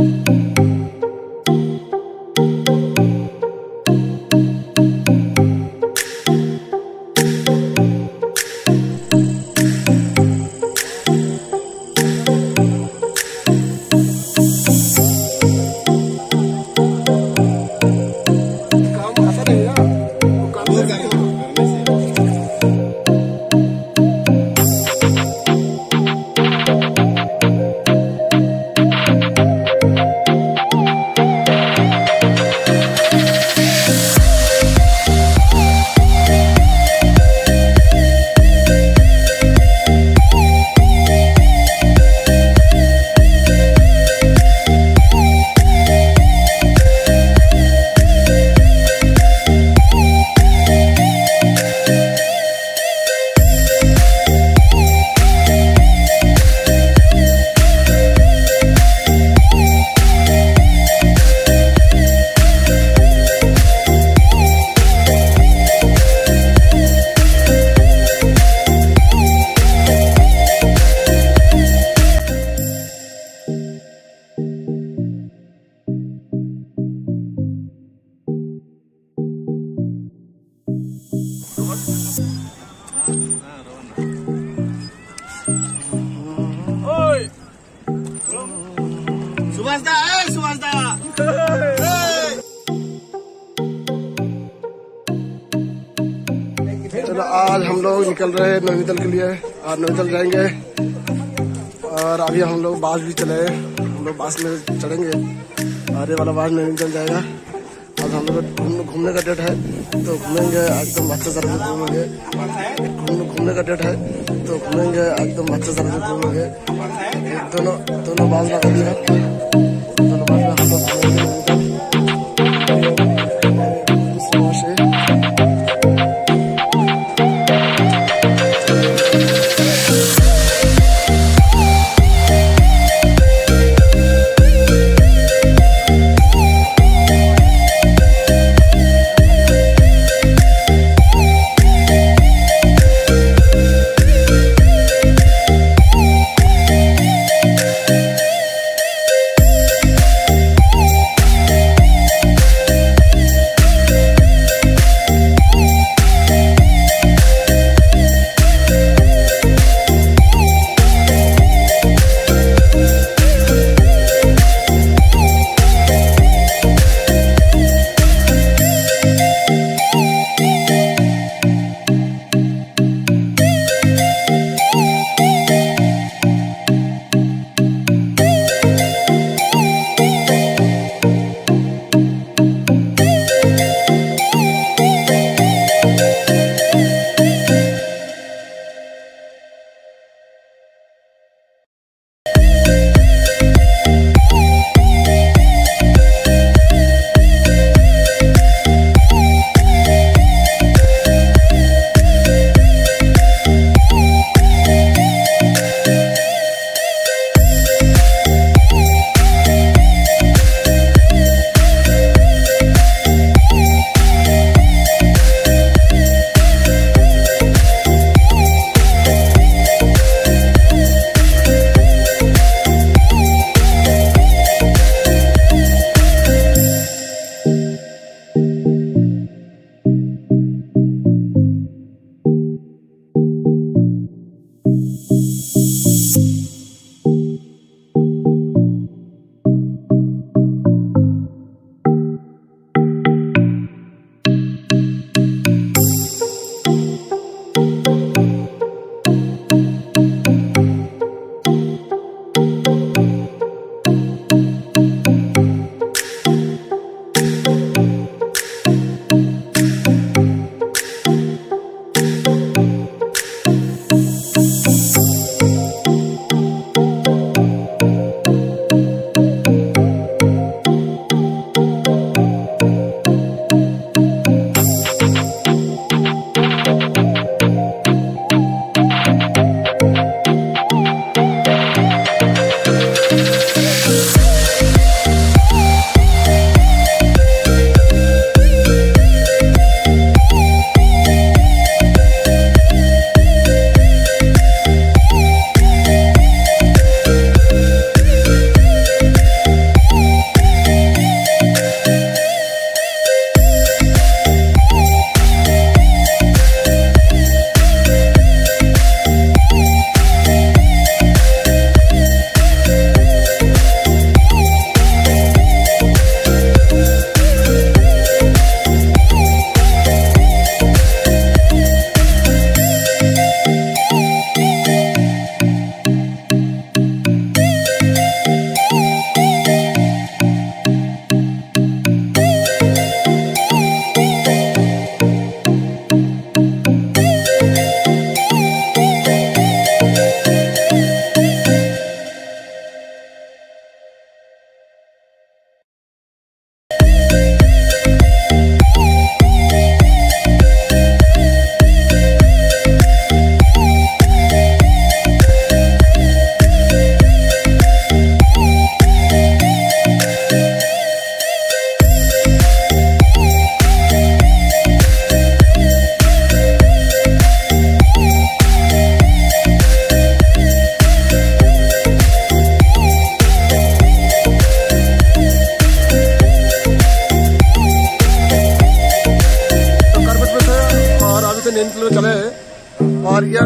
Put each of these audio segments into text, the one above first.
चलो आज हम लोग निकल रहे हैं नैनीताल के लिए। आज नैनीताल जाएंगे और अभी हम लोग बास भी चले। हम लोग बास में चढ़ेंगे और ये वाला बास नैनीताल जाएगा। आज हम लोग घूमने का डेट है तो घूमेंगे एकदम अच्छे तरह से घूमेंगे। घूमने का डेट है तो घूमेंगे एकदम अच्छे तरह से घूमेंगे। दोनों बास लगा दिया, दोनों बास में हम लोग घूमेंगे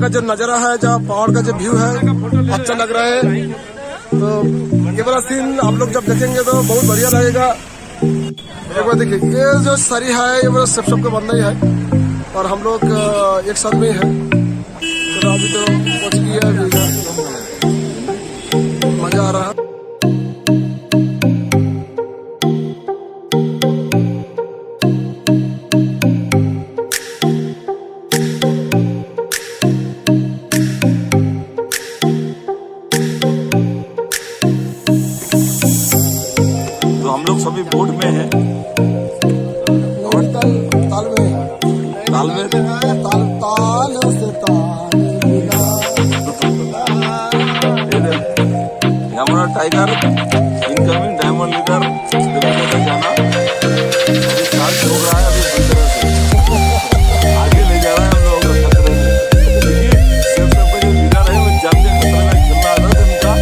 का जो नजारा है, जो पहाड़ का जो व्यू है, अच्छा लग रहा है। तो ये वाला सीन आप लोग जब देखेंगे तो बहुत बढ़िया लगेगा। एक बार देखिए, ये जो सरी है ये मेरा सबको बंदा ही है और हम लोग एक साथ में ही है। तो अभी तो पहुंच गया, मजा आ रहा है। तो हम लोग सभी बोट में हैं। ताल में है, ताल में ताल से ताल मिला। हमारा टाइगर इनकमिंग डायमंड लीडर जाना अभी हो रहा है। अभी आगे ले जा रहा है हम लोग खतरे में, क्योंकि सबसे जो लीडर है वो जानते खतरे में चलना है उनका।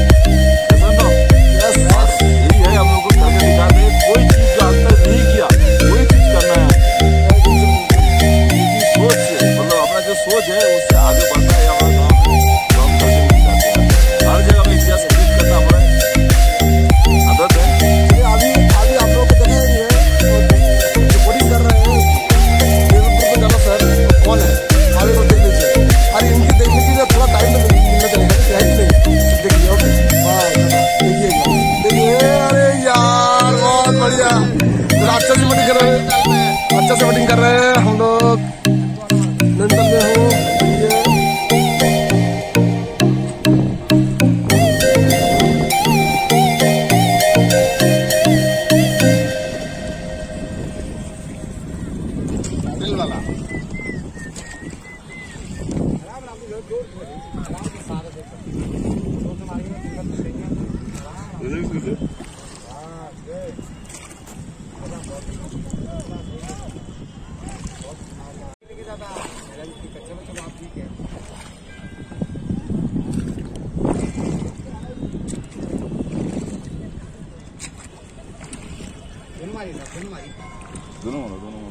यही है हम लोग को करके दिखाते, कोई चीज जो आज तक नहीं किया वही चीज करना है। सोच से मतलब अपना जो सोच है उससे आगे बढ़ना है हमारा काम है, तो हम करके दिखाते हैं। हर जगह में इतिहास करना हमारा आदत है। अभी आप लोग को देखेंगे रिपोर्टिंग कर रहे हैं सर कौन है, आगे को देख लीजिए। अरे इनकी देखने के लिए थोड़ा टाइम मिलना चाहिए, है कि नहीं? देखिए ओके, देखिए। अरे यार बहुत बढ़िया, अच्छा से बैटिंग कर रहे हैं, अच्छा से बैटिंग कर रहे हैं हम लोग। नैनीताल में हो दोनों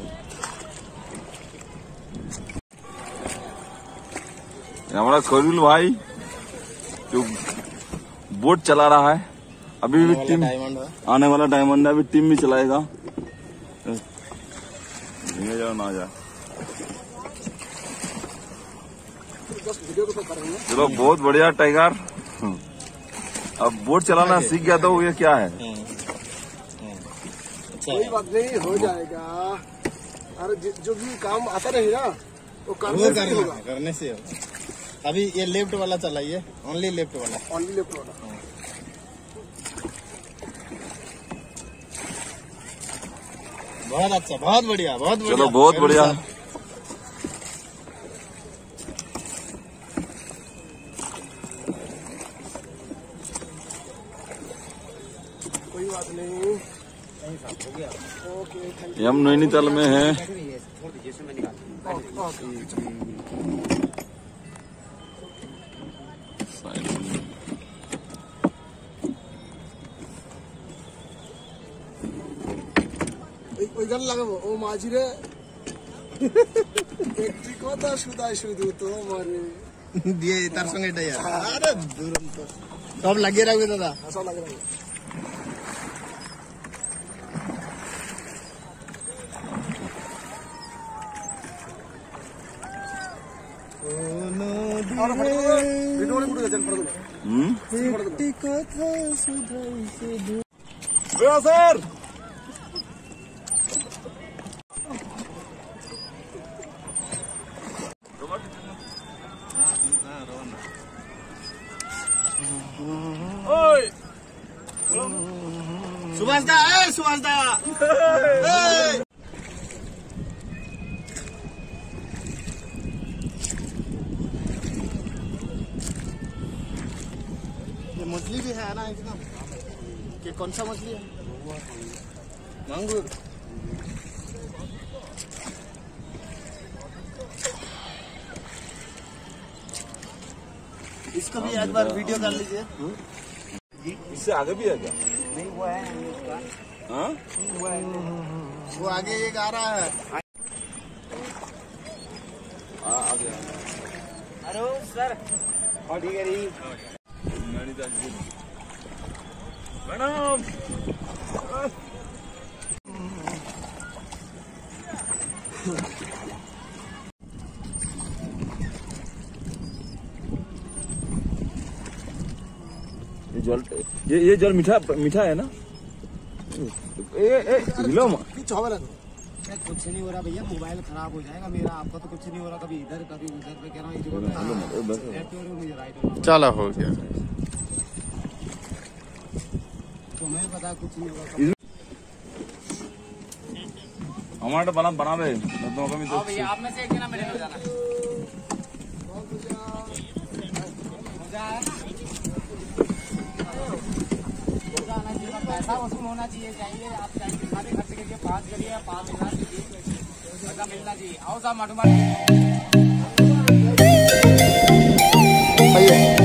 हमारा करुल भाई जो बोट चला रहा है, अभी भी टीम आने वाला डायमंड है, अभी टीम भी चलाएगा। जाओ ना जा, चलो बहुत बढ़िया टाइगर। अब बोट चलाना सीख गया तो ये क्या है, कोई बात नहीं, हो जाएगा। अरे जो भी काम आता रहेगा वो करने से होगा। अभी ये लेफ्ट वाला चलाइए, ओनली लेफ्ट वाला। बहुत अच्छा, बहुत बढ़िया, बहुत बढ़िया। चलो बहुत बढ़िया। कोई बात नहीं, ओके। हम नैनीताल में हैं। গান লাগাবো ও মাঝিরে একটি কথা শুধাই শুধু তোমারে দিয়ে তার সঙ্গে এটাই। আরে দুরন্ত সব লাগিয়ে রাখবে দাদা, সব লাগিয়ে রাখবে। सर सुभाष दा, सुभाष दा। ये मछली भी है ना एकदम, कि कौन सा मछली है? मांगुर। इसको भी एक बार वीडियो कर लीजिए। इससे आगे भी है क्या? नहीं वो है उसका। हाँ वो आगे एक आ रहा है। आ गया। हेलो सर और ठीक है जी मैडम ये जल मीठा मीठा है ना? लो कुछ नहीं हो रहा भैया, मोबाइल खराब हो जाएगा मेरा। आपका तो कुछ नहीं हो रहा, कभी इधर कभी उधर पे कह रहा हूँ। चलो हो गया। तुम्हें पता कुछ नहीं होगा। हमारा बना रहे तो भैया आप में से एक जना मेरे हो जाना। पैसा वसूल होना चाहिए। आप सारे खर्च करके 5 करिए, 5,000 पैसा मिलना चाहिए। आओ साहब माटू